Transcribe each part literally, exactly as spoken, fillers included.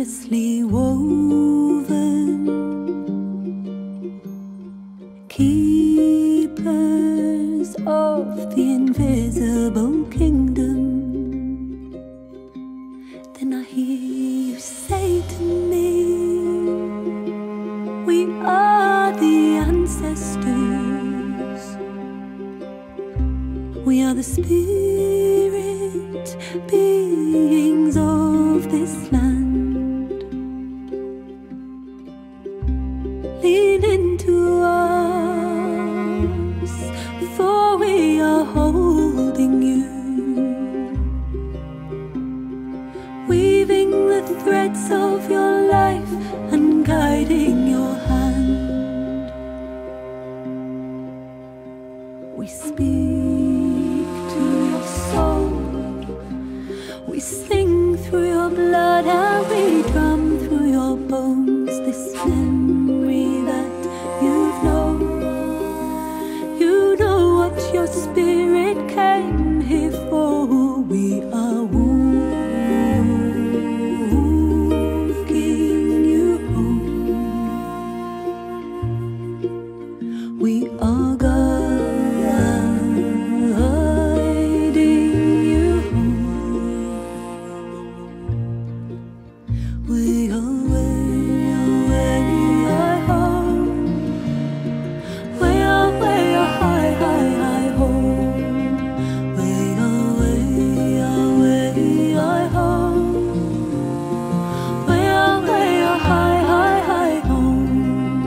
endlessly woven, keepers of the invisible kingdom. Then I hear you say to me, we are the ancestors, we are the spirit beings of this land. Lean into us, for we are holding you, weaving the threads of your life and guiding your hand. We speak to your soul, we sing through your blood and we drum through your bones this memory that you've known. You know what your spirit came here for. We are walking you home. We are guiding you home. We are way, way, home. We are way, high, high, high home. We are way, way, home. We are way, high, high, high home.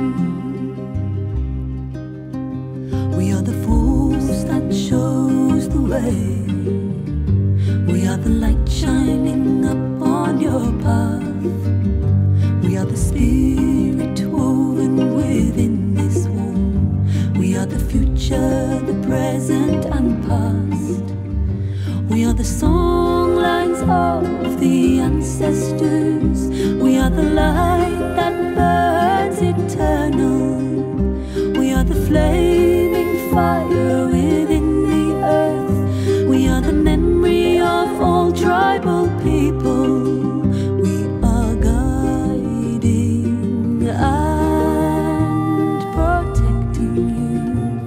We are the force that shows the way. We are the light shining up on your path. We are the spirit woven within this womb. We are the future, the present and past. We are the song lines of the ancestors. We are the light that burns eternal. We are the flaming fire within the earth. We are the memory of all tribal people. We are guiding and protecting you.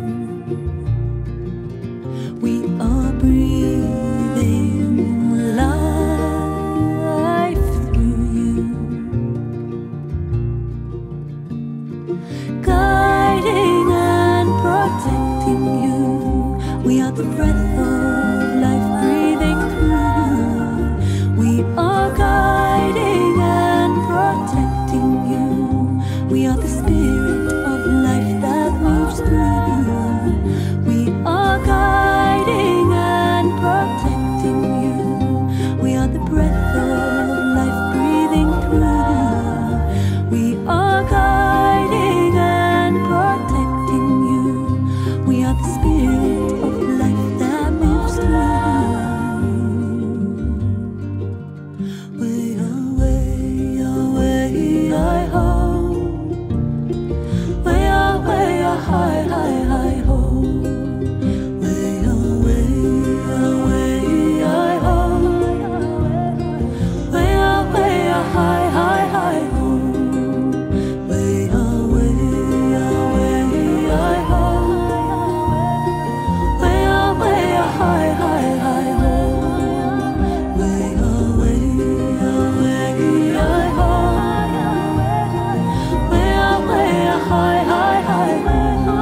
We are breathing life through you, guiding and protecting you. We are the breath of life breathing through you. We are guiding and protecting you. We are the spirit of life that moves through you. We are guiding and protecting you. We are the breath of life breathing through you. We are guiding and protecting you. We are the spirit of life that moves through you. We are way, way, home. We are way, high, high, high home. We are way, way, home. We are way, high, high, high home. We are way, way, home. We are way, high, high, high home. We are way, way, home. We are way, high, high, high home.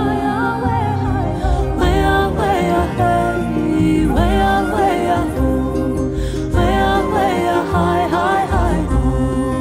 We are way, hey, we are way, home. We are way, high, high, high home.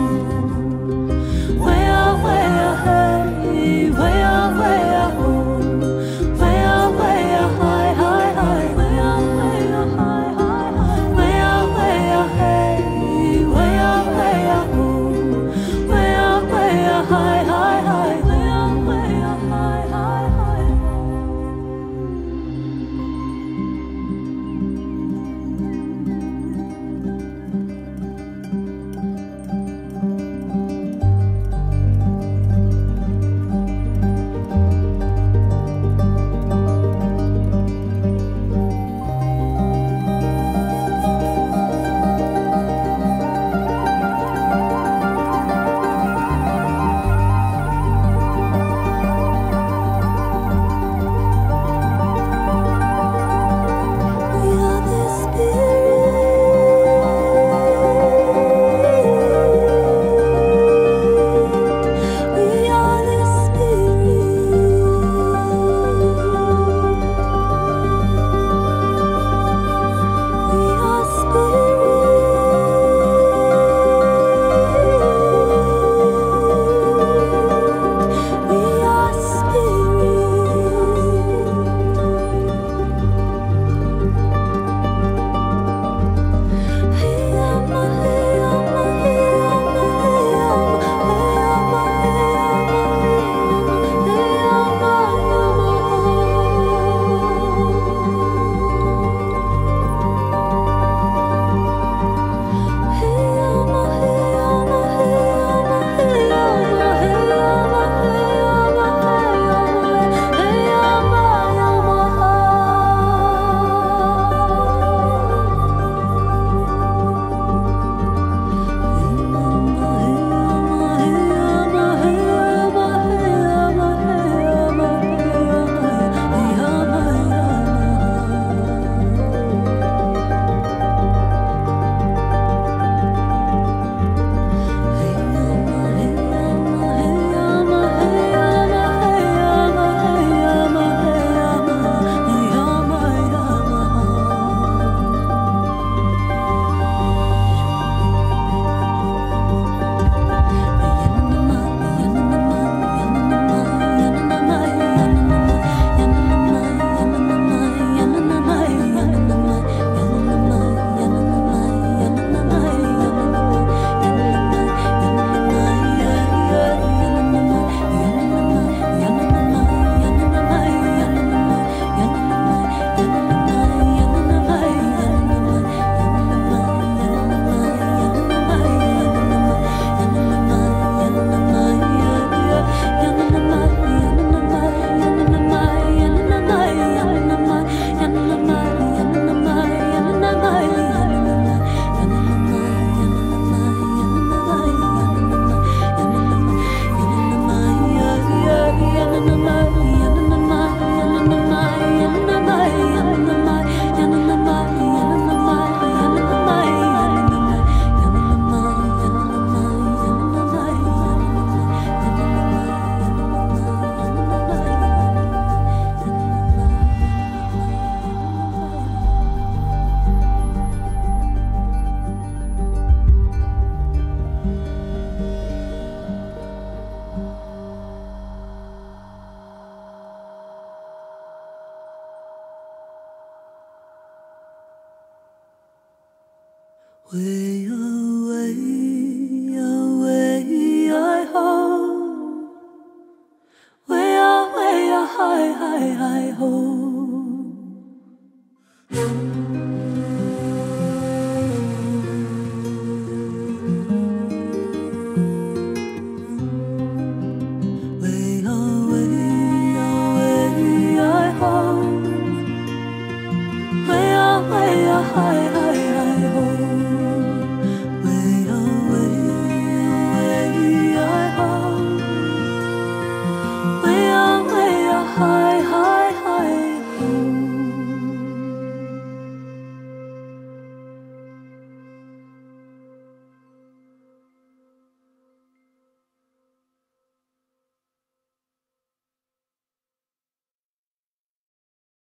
high, high,